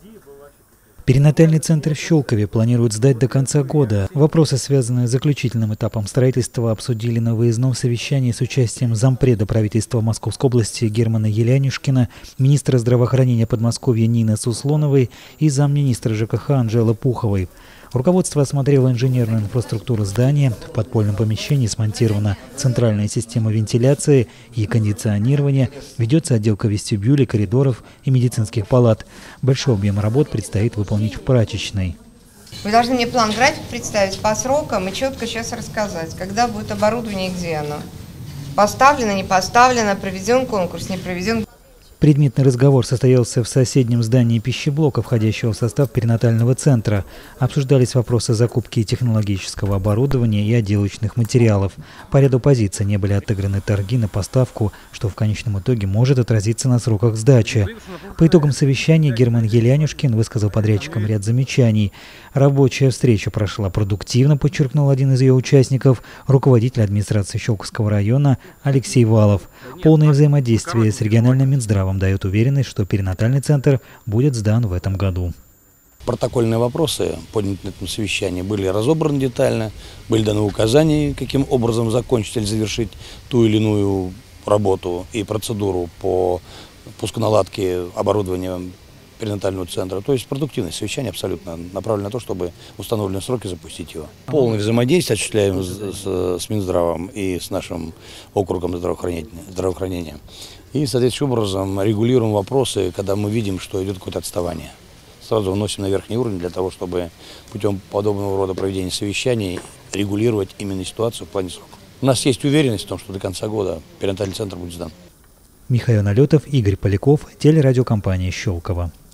Перинатальный центр в Щелкове планируют сдать до конца года. Вопросы, связанные с заключительным этапом строительства, обсудили на выездном совещании с участием зампреда правительства Московской области Германа Елянюшкина, министра здравоохранения Подмосковья Нины Суслоновой и замминистра ЖКХ Анжелы Пуховой. Руководство осмотрело инженерную инфраструктуру здания. В подпольном помещении смонтирована центральная система вентиляции и кондиционирования. Ведется отделка вестибюлей, коридоров и медицинских палат. Большой объем работ предстоит выполнить в прачечной. Вы должны мне план-график представить по срокам и четко сейчас рассказать, когда будет оборудование и где оно. Поставлено, не поставлено, проведен конкурс, не проведен. Предметный разговор состоялся в соседнем здании пищеблока, входящего в состав перинатального центра. Обсуждались вопросы закупки технологического оборудования и отделочных материалов. По ряду позиций не были отыграны торги на поставку, что в конечном итоге может отразиться на сроках сдачи. По итогам совещания Герман Елянюшкин высказал подрядчикам ряд замечаний. Рабочая встреча прошла продуктивно, подчеркнул один из ее участников, руководитель администрации Щелковского района Алексей Валов. Полное взаимодействие с региональным Минздравом дает уверенность, что перинатальный центр будет сдан в этом году. Протокольные вопросы, поднятые на этом совещании, были разобраны детально, были даны указания, каким образом закончить или завершить ту или иную работу и процедуру по пусконаладке оборудования перинатального центра. То есть продуктивное совещание абсолютно направлено на то, чтобы в установленные сроки запустить его. Полное взаимодействие осуществляем с Минздравом и с нашим округом здравоохранения. И, соответствующим образом, регулируем вопросы, когда мы видим, что идет какое-то отставание. Сразу выносим на верхний уровень для того, чтобы путем подобного рода проведения совещаний регулировать именно ситуацию в плане срока. У нас есть уверенность в том, что до конца года перинатальный центр будет сдан. Михаил Налетов, Игорь Поляков, телерадиокомпания «Щелково».